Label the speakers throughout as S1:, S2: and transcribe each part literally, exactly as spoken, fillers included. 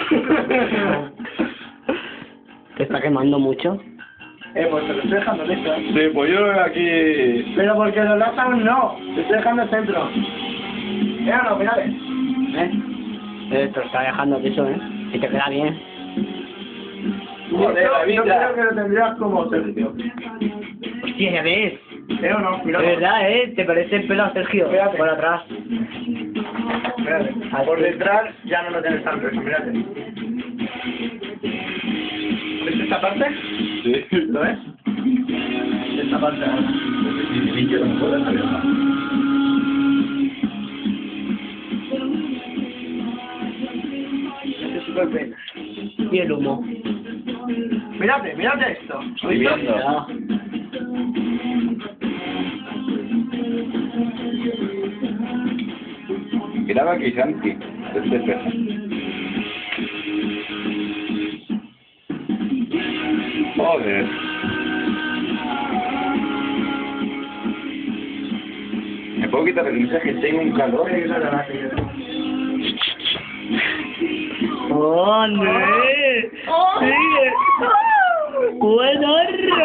S1: ¿Te está quemando mucho?
S2: Eh, pues te lo estoy dejando listo.
S3: Sí, pues yo aquí...
S2: Pero porque los lázaro no, te estoy dejando el centro. Mira, no, mírale.
S1: ¿Eh? Eh, te lo está dejando liso, ¿eh? Y te queda bien.
S3: Joder,
S2: Yo-
S3: la vida.
S2: Yo creo que lo tendrías como Sergio.
S1: Hostia, ya ves.
S2: ¿Eh o no? Mira.
S1: De verdad, ¿eh? Te parece el pelo a Sergio.
S2: Espérate.
S1: Por atrás.
S2: Mírale. Por detrás ya no lo tienes tan grueso, mírate. ¿Ves esta parte?
S3: Sí.
S2: ¿Lo ves? Esta parte ahora. Este es súper pena.
S1: Y el humo.
S2: Mírate, mírate esto.
S3: Estoy viendo.
S1: Ya.
S3: Graba que Santi. Este es Joder. ¿Me puedo quitar el mensaje? Tengo un calor.
S1: ¡Ole! ¡Sigue! ¡Bueno!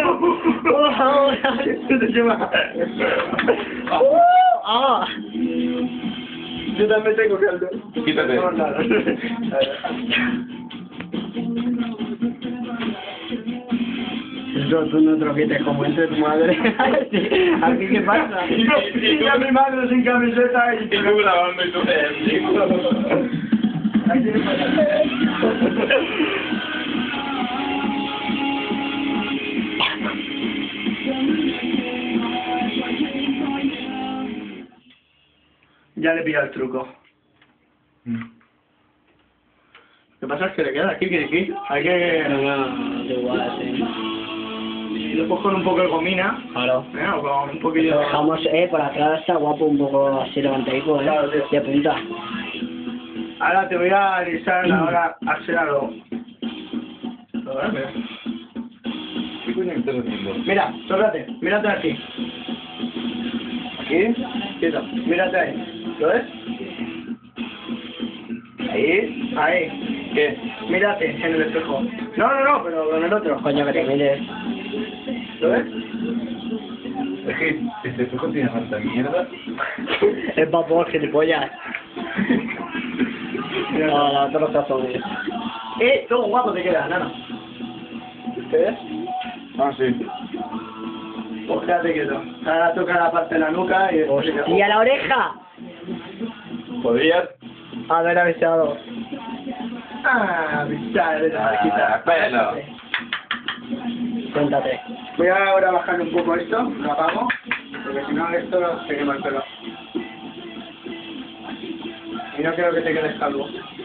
S1: ¡Ah!
S2: Yo también tengo calor.
S3: Quítate.
S2: No, nada.
S1: Eso tú no te lo quites como entre tu madre. ¿Aquí qué pasa?
S2: Y a mi madre sin camiseta y...
S3: Y tú grabando y tú... Eh,
S2: Aquí no pasa. Ya le pilla el truco. Lo que pasa es que le queda aquí, aquí, aquí. Hay que...
S1: No, no, da igual, sí.
S2: Y después con un poco de gomina.
S1: Claro.
S2: ¿Eh? O con un poquillo...
S1: Lo dejamos, eh, por atrás está guapo, un poco así levantadico, eh.
S2: Claro, tío.
S1: De punta.
S2: Ahora te voy a alisar ahora a hacer algo.
S3: ¿Qué coño me estás haciendo?
S2: Mira, sóbrate, mírate aquí.
S3: ¿Aquí?
S2: Quieto, mírate ahí. ¿Lo ves?
S3: ¿Ahí?
S2: Ahí.
S3: ¿Qué?
S2: Mírate en el espejo. No, no, no, pero en el otro.
S1: Coño, que te mires.
S2: ¿Lo ves?
S3: Es que este espejo tiene tanta mierda.
S1: Es vapor, gilipollas.
S2: Mira,
S1: No, no, todos los tazones.
S2: Eh, todo guapo te queda, nana. ¿Te ves?
S3: Ah, sí.
S2: Pues quédate quieto. Ahora toca la parte de la nuca y...
S1: ¡Hostia, la oreja!
S3: ¿Podrías?
S1: Haber avisado.
S2: Ah, bichar, de la
S3: Ah,
S2: quita.
S3: pelo.
S1: Cuéntate.
S2: Voy a ahora bajar un poco esto, lo apago, porque si no esto se quema el pelo. Y no quiero que te quedes calvo.